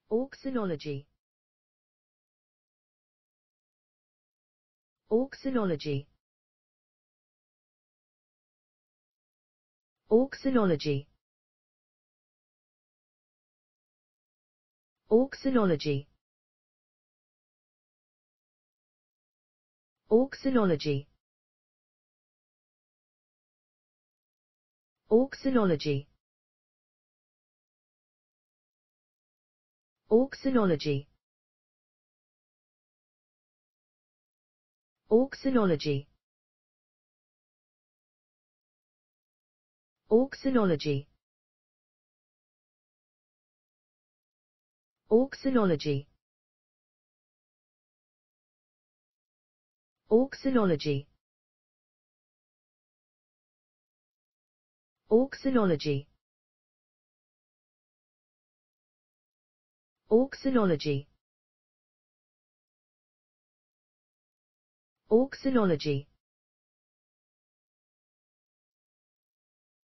Auxinology. Auxinology. Auxinology. Auxinology. Auxinology. Auxinology. Auxinology. Auxinology. Auxinology. Auxinology. Auxinology. Auxinology. Auxinology. Auxinology.